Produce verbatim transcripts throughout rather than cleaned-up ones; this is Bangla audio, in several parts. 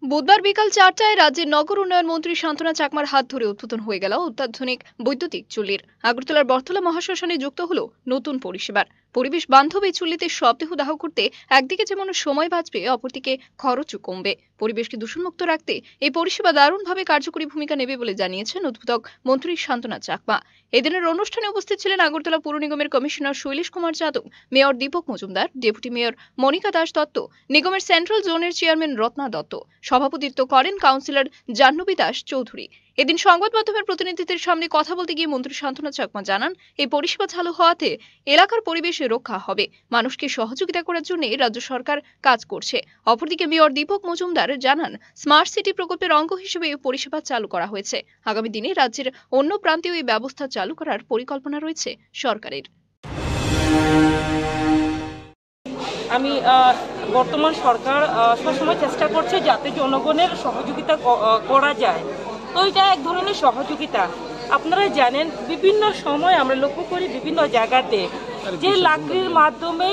বুধবার বিকাল চারটায় রাজ্যের নগর উন্নয়ন মন্ত্রী শান্তনা চাকমার হাত ধরে উদ্বোধন হয়ে গেল অত্যাধুনিক বৈদ্যুতিক চুল্লির। আগরতলার বটতলা মহাশ্মশানে যুক্ত হলো নতুন পরিষেবার। পরিবেশ বান্ধব এই চুল্লিতে শবদেহ দাহ করতে একদিকে যেমন সময় বাঁচবে, অপরদিকে খরচও কমবে। পরিবেশকে দূষণমুক্ত রাখতে এই পরিষেবা দারুণভাবে কার্যকরী ভূমিকা নেবে বলে জানিয়েছেন উদ্বোধক মন্ত্রী শান্তনা চাকমা। এদিনের অনুষ্ঠানে উপস্থিত ছিলেন আগরতলা পৌর নিগমের commissioner Shailesh Kumar Yadav, mayor Dipak Majumdar, deputy mayor Monika Das Dutta, নিগমের সেন্ট্রাল জোনের চেয়ারম্যান রত্না দত্ত। সভাপতিত্ব করেন কাউন্সিলর জাহ্নবী দাস চৌধুরী। এদিন সংবাদ মাধ্যমের প্রতিনিধিদের সামনে কথা বলতে গিয়ে মন্ত্রী শান্তনা চাকমা জানান, এই পরিষেবা চালু হওয়াতে এলাকার পরিবেশ রক্ষা হবে। মানুষকে সহযোগিতা করার জন্য রাজ্য সরকার কাজ করছে। অপরদিকে মেয়র দীপক মজুমদার জানান, স্মার্ট সিটি প্রকল্পের অঙ্গ হিসেবে এই পরিষেবা চালু করা হয়েছে। আগামী দিনে রাজ্যের অন্য প্রান্তেও এই ব্যবস্থা চালু করার পরিকল্পনা রয়েছে সরকারের। আমি বর্তমান সরকার সবসময় চেষ্টা করছে যাতে জনগণের সহযোগিতা করা যায়, তো এটা এক ধরনের সহযোগিতা। আপনারা জানেন, বিভিন্ন সময় আমরা লক্ষ্য করি বিভিন্ন জায়গাতে যে লাকড়ির মাধ্যমে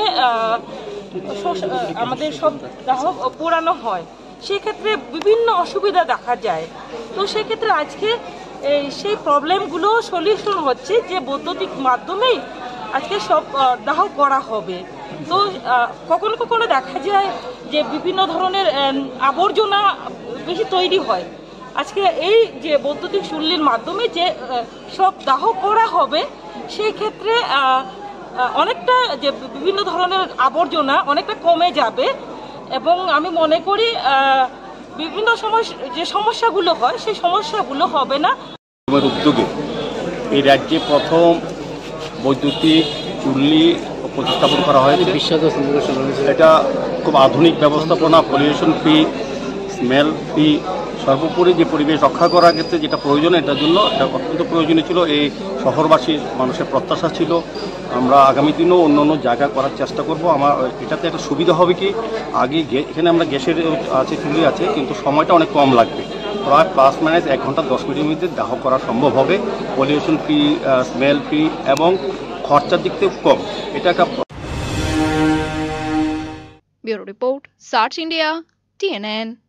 আমাদের সব দাহ পোড়ানো হয়, সেক্ষেত্রে বিভিন্ন অসুবিধা দেখা যায়। তো সেক্ষেত্রে আজকে সেই প্রবলেমগুলো সলিউশন হচ্ছে যে বৈদ্যুতিক মাধ্যমেই আজকে সব দাহ করা হবে। তো কখনো কখনো দেখা যায় যে বিভিন্ন ধরনের আবর্জনা বেশি তৈরি হয়। আজকে এই যে বৈদ্যুতিক চুল্লির মাধ্যমে যে সব দাহ করা হবে, সেই ক্ষেত্রে অনেকটা যে বিভিন্ন ধরনের আবর্জনা অনেকটা কমে যাবে এবং আমি মনে করি বিভিন্ন সময় যে সমস্যাগুলো হয় সেই সমস্যাগুলো হবে না। উদ্যোগে এই রাজ্যে প্রথম বৈদ্যুতিক চুল্লি প্রতিস্থাপন করা হয়েছে। এটা খুব আধুনিক ব্যবস্থাপনা, পলিউশন ফ্রি, স্মেল ফ্রি, সর্বোপরি যে পরিবেশ রক্ষা করার ক্ষেত্রে যেটা প্রয়োজন, এটার জন্য এটা অত্যন্ত প্রয়োজনীয় ছিল। এই শহরবাসীর মানুষের প্রত্যাশা ছিল। আমরা আগামী দিনেও অন্য অন্য জায়গা করার চেষ্টা করব। আমার এটাতে একটা সুবিধা হবে কি, আগে এখানে আমরা গ্যাসের আছে, চুল্লি আছে, কিন্তু সময়টা অনেক কম লাগবে। প্রায় প্লাস মাইনাস এক ঘন্টা দশ মিনিটের মধ্যে দাহ করা সম্ভব হবে। পলিউশন ফ্রি, স্মেল ফ্রি এবং খরচার দিক থেকে কম। এটা একটা bureau report, search India, T N N.